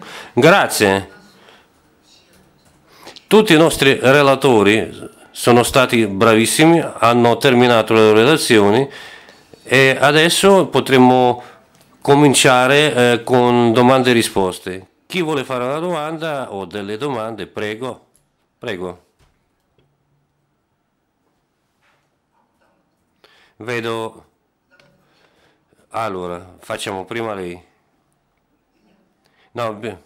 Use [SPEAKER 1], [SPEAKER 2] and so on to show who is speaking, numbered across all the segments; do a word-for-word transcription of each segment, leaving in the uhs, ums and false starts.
[SPEAKER 1] Grazie. Tutti i nostri relatori sono stati bravissimi, hanno terminato le loro relazioni e adesso potremmo cominciare eh, con domande e risposte. Chi vuole fare una domanda o delle domande, prego. Prego. Vedo. Allora, facciamo prima lei. No, beh.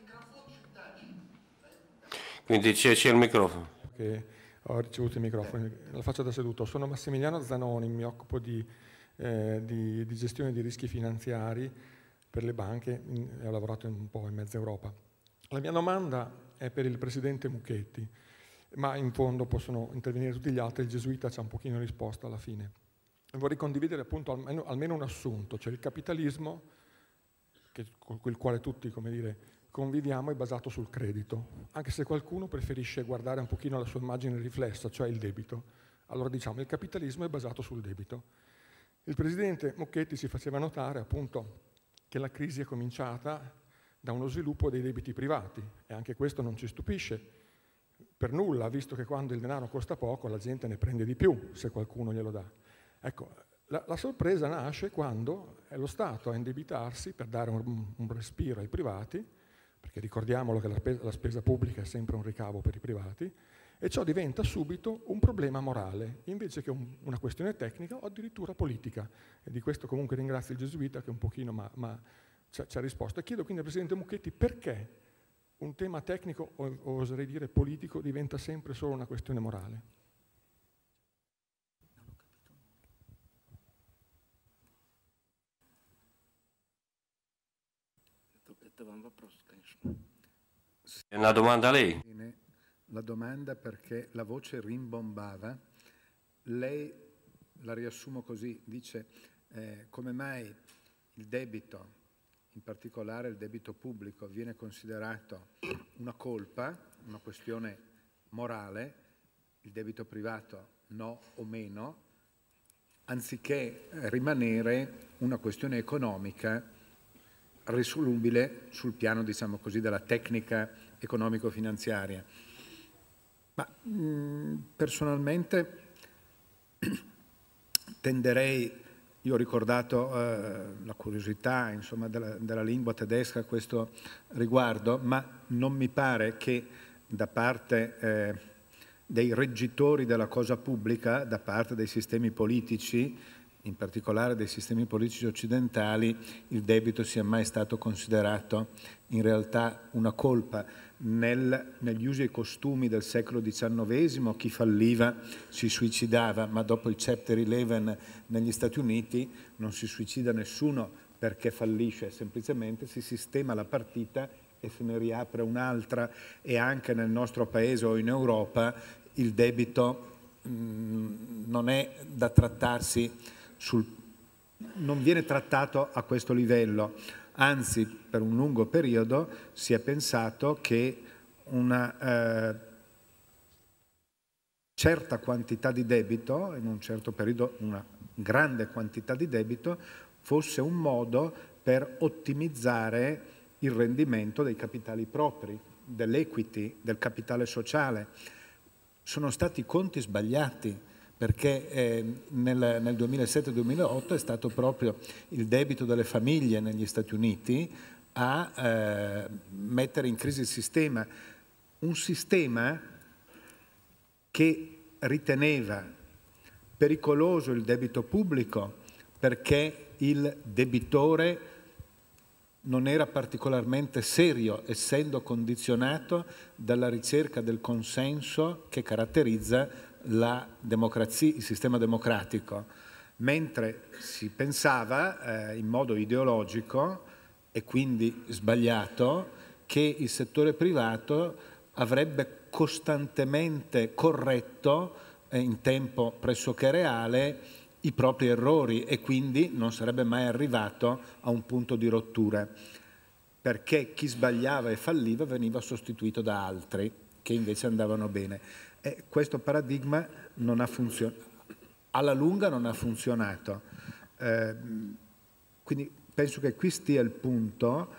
[SPEAKER 1] Quindi c'è il microfono.
[SPEAKER 2] Che ho ricevuto i microfoni, la faccio da seduto. Sono Massimiliano Zanoni, mi occupo di, eh, di, di gestione di rischi finanziari per le banche in, e ho lavorato un po' in mezza Europa. La mia domanda è per il presidente Mucchetti, ma in fondo possono intervenire tutti gli altri, il gesuita ci ha un pochino risposto alla fine. Vorrei condividere appunto almeno, almeno un assunto, cioè il capitalismo, che, con il quale tutti, come dire, conviviamo, è basato sul credito, anche se qualcuno preferisce guardare un pochino la sua immagine riflessa, cioè il debito. Allora diciamo, il capitalismo è basato sul debito. Il presidente Mucchetti si faceva notare appunto che la crisi è cominciata da uno sviluppo dei debiti privati e anche questo non ci stupisce per nulla, visto che quando il denaro costa poco la gente ne prende di più se qualcuno glielo dà. Ecco, la, la sorpresa nasce quando è lo Stato a indebitarsi per dare un, un respiro ai privati, perché ricordiamolo che la spesa, la spesa pubblica è sempre un ricavo per i privati, e ciò diventa subito un problema morale, invece che un, una questione tecnica o addirittura politica. E di questo comunque ringrazio il gesuita che un pochino ci ha risposto. E chiedo quindi al Presidente Mucchetti perché un tema tecnico, o, o oserei dire politico, diventa sempre solo una questione morale.
[SPEAKER 1] È una domanda a lei?
[SPEAKER 3] La domanda perché la voce rimbombava. Lei, la riassumo così, dice eh, come mai il debito, in particolare il debito pubblico, viene considerato una colpa, una questione morale, il debito privato no o meno, anziché rimanere una questione economica risolubile sul piano, diciamo così, della tecnica economico-finanziaria. Ma mh, personalmente tenderei, io ho ricordato eh, la curiosità insomma, della, della lingua tedesca a questo riguardo, ma non mi pare che da parte eh, dei reggitori della cosa pubblica, da parte dei sistemi politici, in particolare dei sistemi politici occidentali, il debito sia mai stato considerato in realtà una colpa. Nel, negli usi e costumi del secolo diciannovesimo chi falliva si suicidava, ma dopo il Chapter undici negli Stati Uniti non si suicida nessuno perché fallisce, semplicemente si sistema la partita e se ne riapre un'altra, e anche nel nostro paese o in Europa il debito mh, non è da trattarsi sul, non viene trattato a questo livello. Anzi, per un lungo periodo si è pensato che una eh, certa quantità di debito, in un certo periodo una grande quantità di debito, fosse un modo per ottimizzare il rendimento dei capitali propri, dell'equity, del capitale sociale. Sono stati conti sbagliati, perché eh, nel, nel duemilasette duemilaotto è stato proprio il debito delle famiglie negli Stati Uniti a eh, mettere in crisi il sistema. Un sistema che riteneva pericoloso il debito pubblico perché il debitore non era particolarmente serio, essendo condizionato dalla ricerca del consenso che caratterizza la democrazia, il sistema democratico, mentre si pensava eh, in modo ideologico e quindi sbagliato che il settore privato avrebbe costantemente corretto eh, in tempo pressoché reale i propri errori e quindi non sarebbe mai arrivato a un punto di rottura, perché chi sbagliava e falliva veniva sostituito da altri che invece andavano bene. E questo paradigma non ha funzionato, alla lunga non ha funzionato. Eh, quindi penso che qui stia il punto,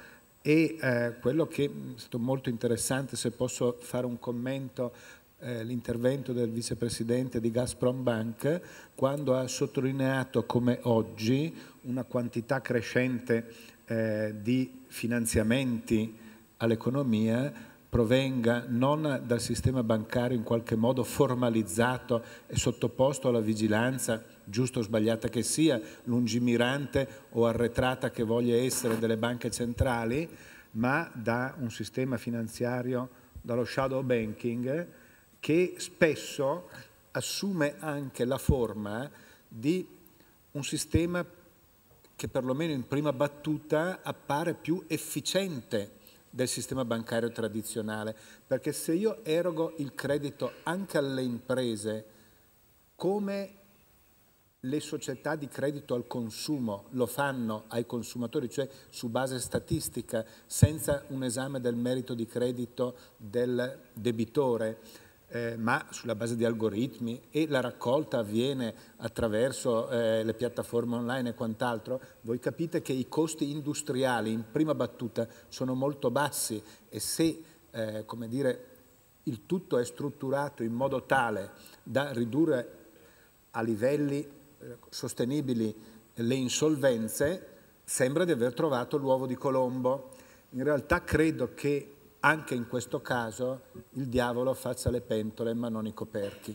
[SPEAKER 3] e eh, quello che è stato molto interessante, se posso fare un commento, eh, l'intervento del vicepresidente di Gazprom Bank, quando ha sottolineato come oggi una quantità crescente eh, di finanziamenti all'economia provenga non dal sistema bancario in qualche modo formalizzato e sottoposto alla vigilanza, giusta o sbagliata che sia, lungimirante o arretrata che voglia essere delle banche centrali, ma da un sistema finanziario, dallo shadow banking, che spesso assume anche la forma di un sistema che perlomeno in prima battuta appare più efficiente del sistema bancario tradizionale, perché se io erogo il credito anche alle imprese come le società di credito al consumo lo fanno ai consumatori, cioè su base statistica, senza un esame del merito di credito del debitore, Eh, ma sulla base di algoritmi, e la raccolta avviene attraverso eh, le piattaforme online e quant'altro, voi capite che i costi industriali in prima battuta sono molto bassi, e se eh, come dire, il tutto è strutturato in modo tale da ridurre a livelli eh, sostenibili le insolvenze, sembra di aver trovato l'uovo di Colombo. In realtà credo che anche in questo caso il diavolo faccia le pentole ma non i coperchi.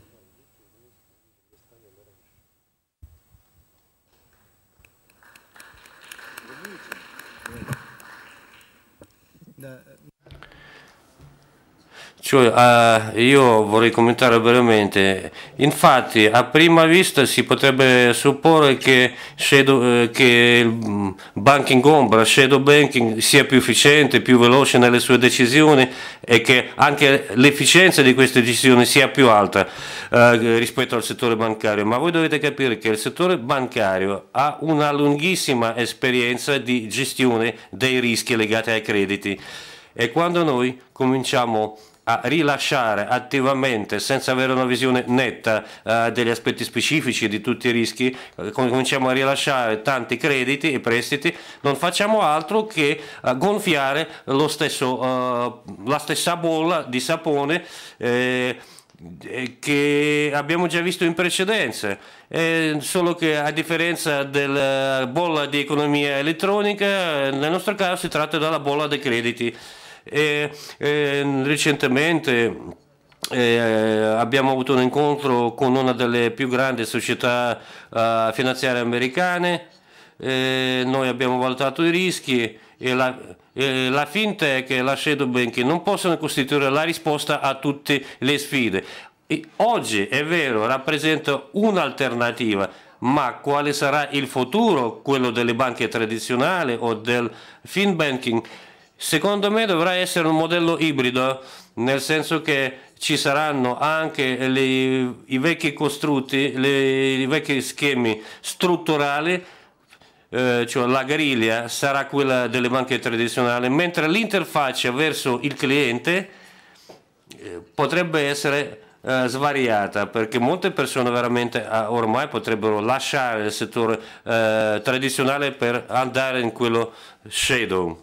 [SPEAKER 1] Cioè, eh, io vorrei commentare brevemente. Infatti, a prima vista si potrebbe supporre che, shadow, eh, che il banking ombra, shadow banking, sia più efficiente, più veloce nelle sue decisioni, e che anche l'efficienza di queste decisioni sia più alta eh, rispetto al settore bancario. Ma voi dovete capire che il settore bancario ha una lunghissima esperienza di gestione dei rischi legati ai crediti, e quando noi cominciamo a rilasciare attivamente, senza avere una visione netta eh, degli aspetti specifici di tutti i rischi, eh, cominciamo a rilasciare tanti crediti e prestiti, non facciamo altro che eh, gonfiare lo stesso, eh, la stessa bolla di sapone eh, che abbiamo già visto in precedenza, eh, solo che a differenza della bolla di economia elettronica, nel nostro caso si tratta della bolla dei crediti. E, e, recentemente eh, abbiamo avuto un incontro con una delle più grandi società uh, finanziarie americane, eh, noi abbiamo valutato i rischi, e la, e la fintech e la shadow banking non possono costituire la risposta a tutte le sfide. E oggi è vero, rappresenta un'alternativa, ma quale sarà il futuro, quello delle banche tradizionali o del finbanking? Secondo me dovrà essere un modello ibrido, nel senso che ci saranno anche le, i vecchi costrutti, le, i vecchi schemi strutturali, eh, cioè la griglia sarà quella delle banche tradizionali, mentre l'interfaccia verso il cliente eh, potrebbe essere eh, svariata, perché molte persone veramente eh, ormai potrebbero lasciare il settore eh, tradizionale per andare in quello shadow.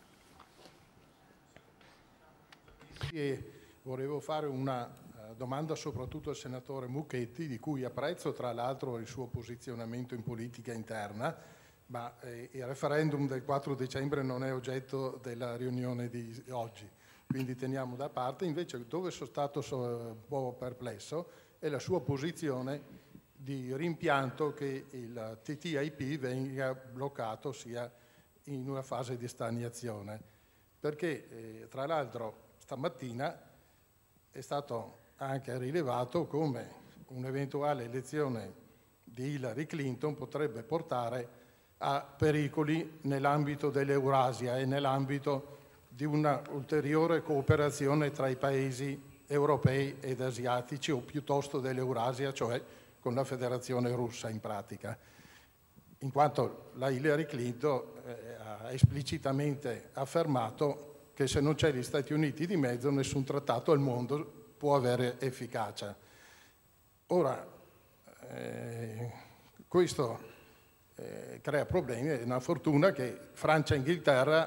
[SPEAKER 4] E volevo fare una uh, domanda soprattutto al senatore Mucchetti, di cui apprezzo tra l'altro il suo posizionamento in politica interna, ma eh, il referendum del quattro dicembre non è oggetto della riunione di oggi, quindi teniamo da parte. Invece dove sono stato so, un po' perplesso è la sua posizione di rimpianto che il T T I P venga bloccato, sia in una fase di stagnazione, perché eh, tra l'altro stamattina è stato anche rilevato come un'eventuale elezione di Hillary Clinton potrebbe portare a pericoli nell'ambito dell'Eurasia e nell'ambito di una ulteriore cooperazione tra i paesi europei ed asiatici, o piuttosto dell'Eurasia, cioè con la Federazione Russa in pratica, in quanto la Hillary Clinton eh, ha esplicitamente affermato che se non c'è gli Stati Uniti di mezzo nessun trattato al mondo può avere efficacia. Ora, eh, questo eh, crea problemi, è una fortuna che Francia e Inghilterra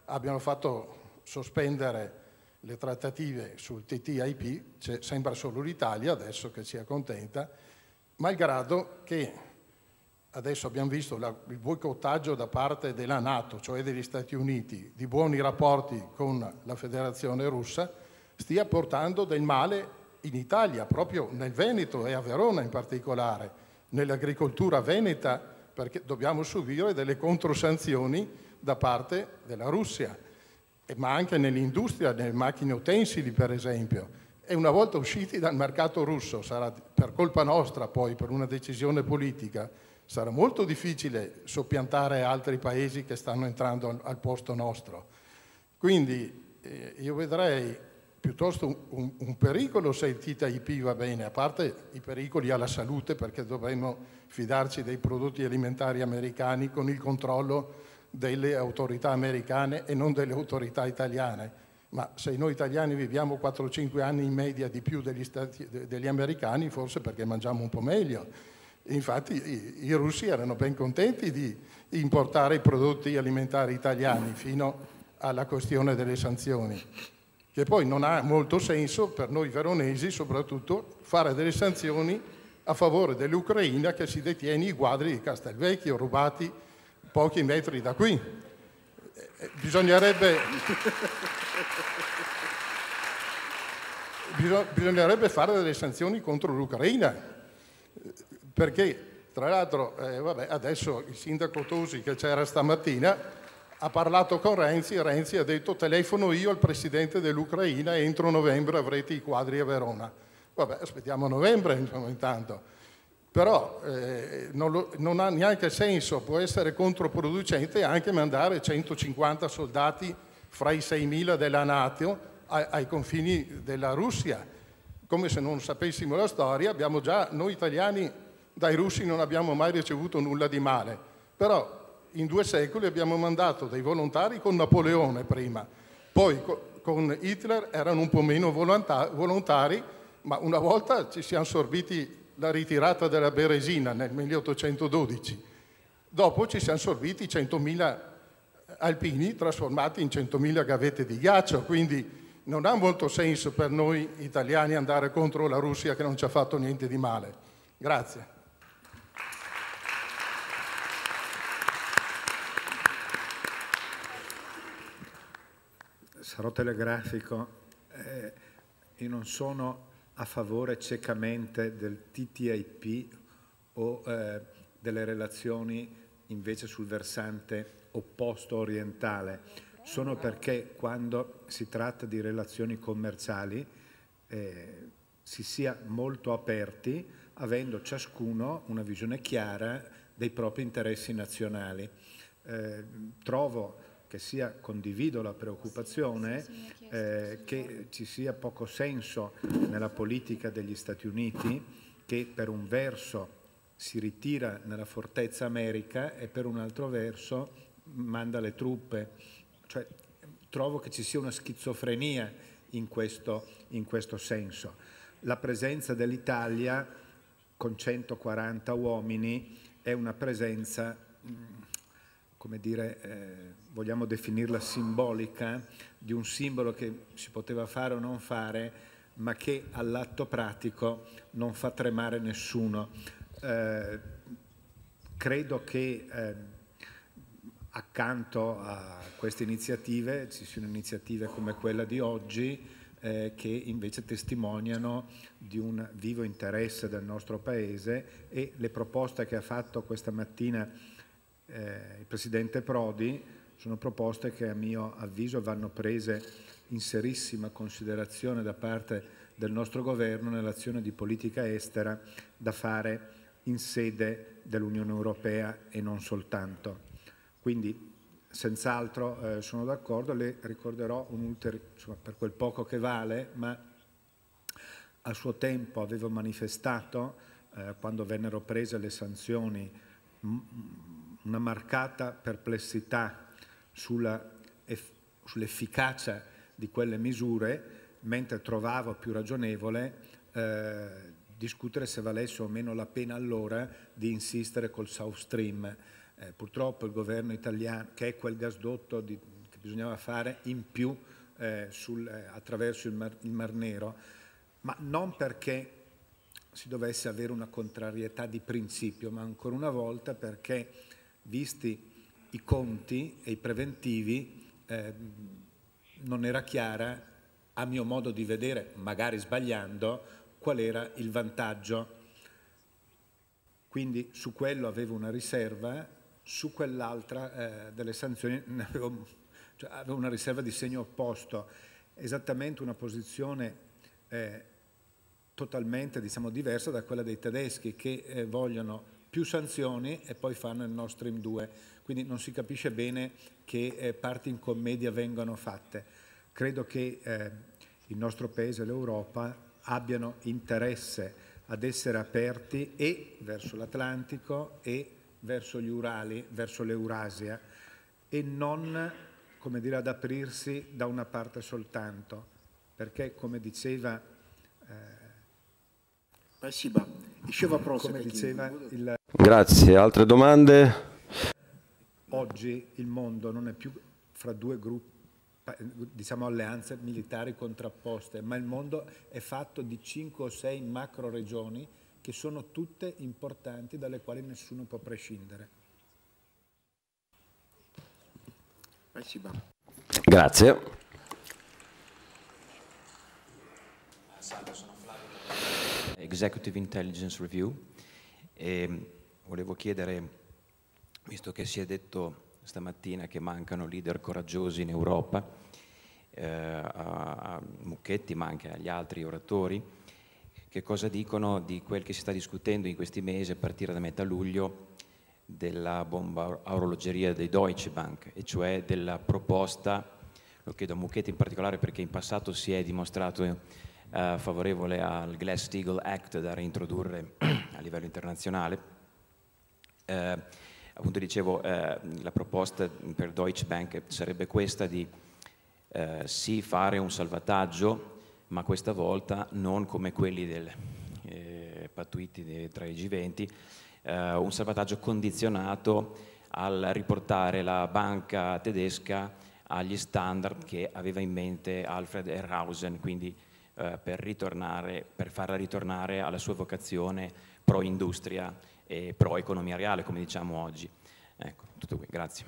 [SPEAKER 4] abbiano fatto sospendere le trattative sul T T I P, sembra solo l'Italia adesso che si accontenta, malgrado che adesso abbiamo visto la, il boicottaggio da parte della NATO, cioè degli Stati Uniti, di buoni rapporti con la Federazione Russa, stia portando del male in Italia, proprio nel Veneto e a Verona in particolare, nell'agricoltura veneta, perché dobbiamo subire delle controsanzioni da parte della Russia, ma anche nell'industria, nelle macchine utensili per esempio. E una volta usciti dal mercato russo, sarà per colpa nostra poi, per una decisione politica, sarà molto difficile soppiantare altri paesi che stanno entrando al, al posto nostro. Quindi eh, io vedrei piuttosto un, un, un pericolo se il T T I P va bene, a parte i pericoli alla salute, perché dovremmo fidarci dei prodotti alimentari americani con il controllo delle autorità americane e non delle autorità italiane. Ma se noi italiani viviamo quattro cinque anni in media di più degli, stati, degli americani, forse perché mangiamo un po' meglio. Infatti i, i russi erano ben contenti di importare i prodotti alimentari italiani fino alla questione delle sanzioni, che poi non ha molto senso per noi veronesi soprattutto fare delle sanzioni a favore dell'Ucraina che si detiene i quadri di Castelvecchio rubati pochi metri da qui. Bisognerebbe, bisognerebbe fare delle sanzioni contro l'Ucraina, perché tra l'altro eh, vabbè, adesso il sindaco Tosi che c'era stamattina ha parlato con Renzi e Renzi ha detto telefono io al presidente dell'Ucraina e entro novembre avrete i quadri a Verona. Vabbè, aspettiamo novembre insomma, intanto. Però eh, non, lo, non ha neanche senso, può essere controproducente anche mandare centocinquanta soldati fra i seimila della NATO ai, ai confini della Russia. Come se non sapessimo la storia, abbiamo già, noi italiani dai russi non abbiamo mai ricevuto nulla di male, però in due secoli abbiamo mandato dei volontari con Napoleone prima, poi co con Hitler erano un po' meno volontari, ma una volta ci siamo sorbiti la ritirata della Beresina nel milleottocentododici. Dopo ci siamo sorbiti centomila alpini trasformati in centomila gavette di ghiaccio, quindi non ha molto senso per noi italiani andare contro la Russia che non ci ha fatto niente di male. Grazie.
[SPEAKER 3] Sarò telegrafico. Eh, io non sono a favore ciecamente del T T I P o eh, delle relazioni invece sul versante opposto orientale. Sono perché quando si tratta di relazioni commerciali eh, si sia molto aperti, avendo ciascuno una visione chiara dei propri interessi nazionali. Eh, trovo che sia, condivido la preoccupazione eh, che ci sia poco senso nella politica degli Stati Uniti che per un verso si ritira nella fortezza America e per un altro verso manda le truppe. Cioè, trovo che ci sia una schizofrenia in questo, in questo senso. La presenza dell'Italia con centoquaranta uomini è una presenza, come dire, eh, vogliamo definirla simbolica, di un simbolo che si poteva fare o non fare, ma che all'atto pratico non fa tremare nessuno. Eh, credo che eh, accanto a queste iniziative ci siano iniziative come quella di oggi eh, che invece testimoniano di un vivo interesse del nostro Paese, e le proposte che ha fatto questa mattina eh, il Presidente Prodi sono proposte che a mio avviso vanno prese in serissima considerazione da parte del nostro governo nell'azione di politica estera da fare in sede dell'Unione Europea e non soltanto. Quindi senz'altro eh, sono d'accordo, le ricorderò un ulteriore, insomma, per quel poco che vale, ma a suo tempo avevo manifestato, eh, quando vennero prese le sanzioni, una marcata perplessità sull'efficacia di quelle misure, mentre trovavo più ragionevole eh, discutere se valesse o meno la pena allora di insistere col South Stream. Eh, purtroppo il governo italiano, che è quel gasdotto di, che bisognava fare in più eh, sul, eh, attraverso il Mar, il Mar Nero, ma non perché si dovesse avere una contrarietà di principio, ma ancora una volta perché, visti i conti e i preventivi, eh, non era chiara, a mio modo di vedere, magari sbagliando, qual era il vantaggio. Quindi su quello avevo una riserva, su quell'altra eh, delle sanzioni ne avevo, cioè, avevo una riserva di segno opposto, esattamente una posizione eh, totalmente, diciamo, diversa da quella dei tedeschi, che eh, vogliono più sanzioni e poi fanno il Nord Stream due. Quindi non si capisce bene che eh, parti in commedia vengano fatte. Credo che eh, il nostro Paese e l'Europa abbiano interesse ad essere aperti e verso l'Atlantico e verso gli Urali, verso l'Eurasia, e non, come dire, ad aprirsi da una parte soltanto, perché, come diceva, eh, come diceva il...
[SPEAKER 1] Grazie. Altre domande?
[SPEAKER 3] Oggi il mondo non è più fra due gruppi, diciamo alleanze militari contrapposte, ma il mondo è fatto di cinque o sei macro regioni che sono tutte importanti, dalle quali nessuno può prescindere.
[SPEAKER 1] Grazie.
[SPEAKER 5] Salve, sono Flavio, Executive Intelligence Review, e volevo chiedere, visto che si è detto stamattina che mancano leader coraggiosi in Europa, eh, a, a Mucchetti ma anche agli altri oratori, che cosa dicono di quel che si sta discutendo in questi mesi a partire da metà luglio della bomba a orologeria dei Deutsche Bank, e cioè della proposta, lo chiedo a Mucchetti in particolare perché in passato si è dimostrato eh, favorevole al Glass-Steagall Act da reintrodurre a livello internazionale. Eh, Appunto dicevo, eh, la proposta per Deutsche Bank sarebbe questa di eh, sì fare un salvataggio, ma questa volta non come quelli del eh, pattuiti tra i G venti, eh, un salvataggio condizionato al riportare la banca tedesca agli standard che aveva in mente Alfred Erhausen, quindi eh, per, ritornare, per farla ritornare alla sua vocazione pro-industria e pro-economia reale, come diciamo oggi. Ecco, tutto qui, grazie.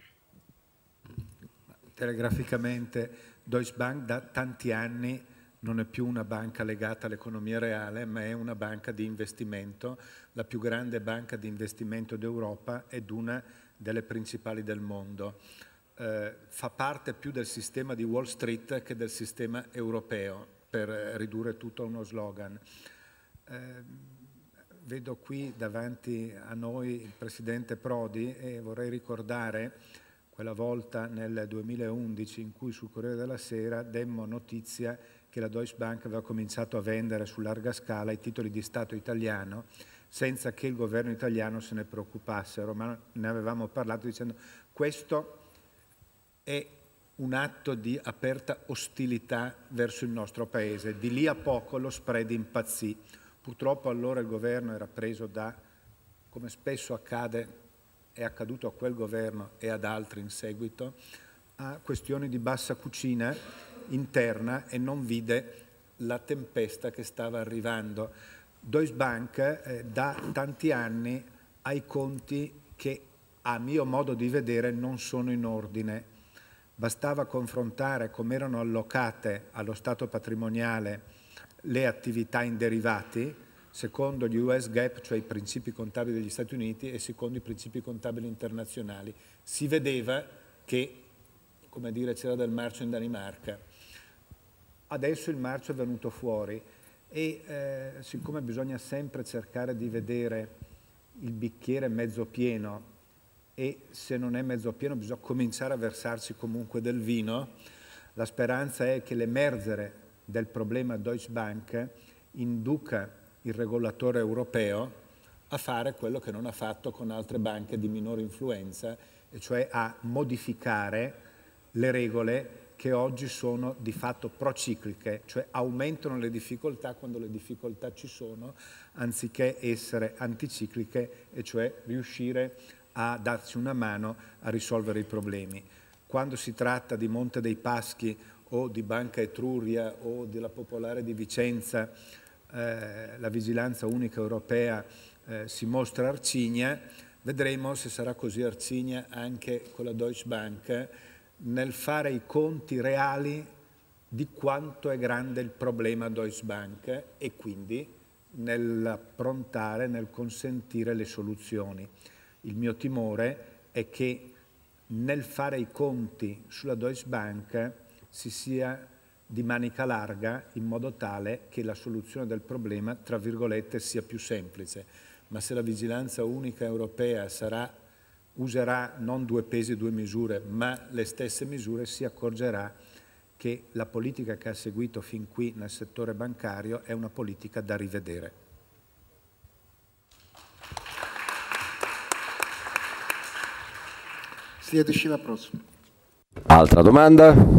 [SPEAKER 3] Telegraficamente, Deutsche Bank da tanti anni non è più una banca legata all'economia reale, ma è una banca di investimento, la più grande banca di investimento d'Europa ed una delle principali del mondo. Eh, fa parte più del sistema di Wall Street che del sistema europeo, per ridurre tutto a uno slogan. Eh, Vedo qui davanti a noi il Presidente Prodi e vorrei ricordare quella volta nel duemilaundici in cui sul Corriere della Sera demmo notizia che la Deutsche Bank aveva cominciato a vendere su larga scala i titoli di Stato italiano senza che il governo italiano se ne preoccupassero, ma ne avevamo parlato dicendo questo è un atto di aperta ostilità verso il nostro Paese. Di lì a poco lo spread impazzì. Purtroppo allora il governo era preso da, come spesso accade, è accaduto a quel governo e ad altri in seguito, a questioni di bassa cucina interna e non vide la tempesta che stava arrivando. Deutsche Bank eh, da tanti anni ha i conti che, a mio modo di vedere, non sono in ordine. Bastava confrontare come erano allocate allo stato patrimoniale le attività in derivati, secondo gli U S GAAP, cioè i principi contabili degli Stati Uniti, e secondo i principi contabili internazionali. Si vedeva che, come dire, c'era del marcio in Danimarca. Adesso il marcio è venuto fuori e eh, siccome bisogna sempre cercare di vedere il bicchiere mezzo pieno e se non è mezzo pieno bisogna cominciare a versarci comunque del vino, la speranza è che l'emergere del problema Deutsche Bank induca il regolatore europeo a fare quello che non ha fatto con altre banche di minore influenza, e cioè a modificare le regole che oggi sono di fatto procicliche, cioè aumentano le difficoltà quando le difficoltà ci sono, anziché essere anticicliche, e cioè riuscire a darci una mano a risolvere i problemi. quando si tratta di Monte dei Paschi o di Banca Etruria o della Popolare di Vicenza, eh, la vigilanza unica europea eh, si mostra arcigna. Vedremo se sarà così arcigna anche con la Deutsche Bank nel fare i conti reali di quanto è grande il problema Deutsche Bank e quindi nell'approntare, nel consentire le soluzioni. Il mio timore è che nel fare i conti sulla Deutsche Bank si sia di manica larga in modo tale che la soluzione del problema, tra virgolette, sia più semplice. Ma se la vigilanza unica europea sarà, userà non due pesi, due misure, ma le stesse misure, si accorgerà che la politica che ha seguito fin qui nel settore bancario è una politica da rivedere.
[SPEAKER 6] Altra domanda?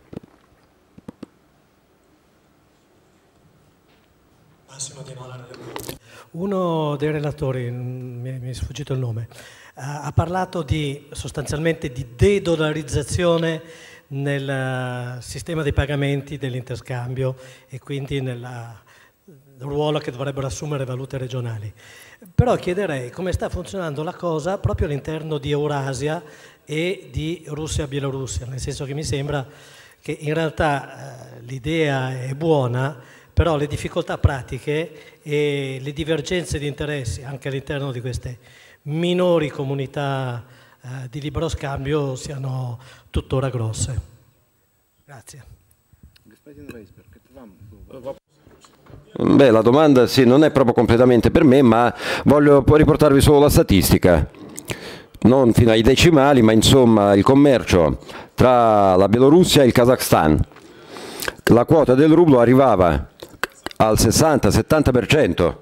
[SPEAKER 7] Uno dei relatori, mi è sfuggito il nome, ha parlato di, sostanzialmente di de-dollarizzazione nel sistema dei pagamenti dell'interscambio e quindi nel ruolo che dovrebbero assumere valute regionali. Però chiederei come sta funzionando la cosa proprio all'interno di Eurasia e di Russia-Bielorussia, nel senso che mi sembra che in realtà eh, l'idea è buona, però le difficoltà pratiche e le divergenze di interessi anche all'interno di queste minori comunità eh, di libero scambio siano tuttora grosse. Grazie.
[SPEAKER 6] Beh, la domanda sì, non è proprio completamente per me, ma voglio riportarvi solo la statistica. Non fino ai decimali, ma insomma il commercio tra la Bielorussia e il Kazakhstan. La quota del rublo arrivava al sessanta settanta per cento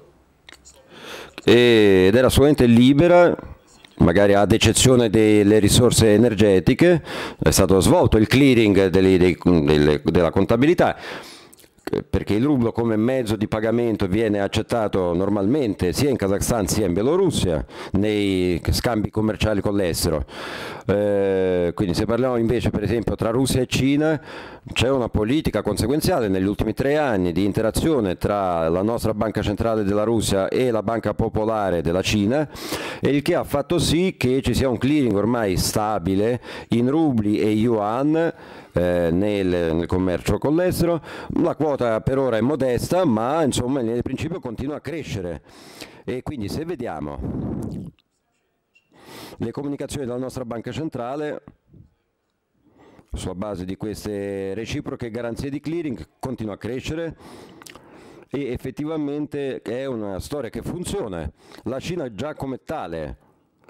[SPEAKER 6] ed era assolutamente libera, magari ad eccezione delle risorse energetiche. È stato svolto il clearing delle, dei, delle, della contabilità, perché il rublo come mezzo di pagamento viene accettato normalmente sia in Kazakhstan sia in Bielorussia nei scambi commerciali con l'estero. Eh, quindi se parliamo invece per esempio tra Russia e Cina, c'è una politica conseguenziale negli ultimi tre anni di interazione tra la nostra banca centrale della Russia e la banca popolare della Cina, e il che ha fatto sì che ci sia un clearing ormai stabile in rubli e yuan eh, nel, nel commercio con l'estero. La quota per ora è modesta, ma insomma nel principio continua a crescere, e quindi se vediamo le comunicazioni della nostra banca centrale sulla base di queste reciproche garanzie di clearing continua a crescere, e effettivamente è una storia che funziona. La Cina già come tale,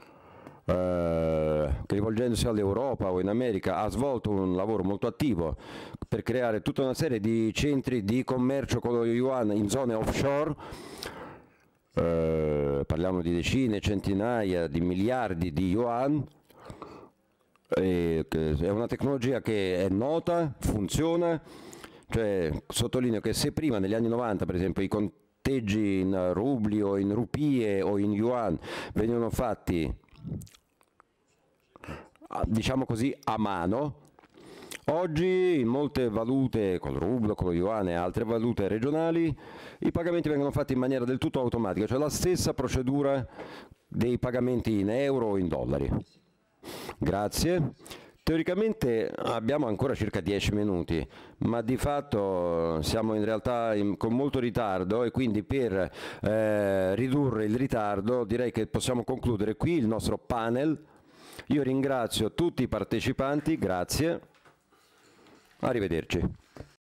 [SPEAKER 6] eh, che rivolgendosi all'Europa o in America, ha svolto un lavoro molto attivo per creare tutta una serie di centri di commercio con lo yuan in zone offshore. Eh, parliamo di decine, centinaia di miliardi di yuan. E è una tecnologia che è nota, funziona. Cioè, sottolineo che se prima negli anni novanta per esempio i conteggi in rubli o in rupie o in yuan venivano fatti, diciamo così, a mano, oggi in molte valute, con il rublo, con lo yuan e altre valute regionali, i pagamenti vengono fatti in maniera del tutto automatica, cioè la stessa procedura dei pagamenti in euro o in dollari. Grazie. Teoricamente abbiamo ancora circa dieci minuti, ma di fatto siamo in realtà in, con molto ritardo, e quindi per eh, ridurre il ritardo direi che possiamo concludere qui il nostro panel. Io ringrazio tutti i partecipanti, grazie, arrivederci.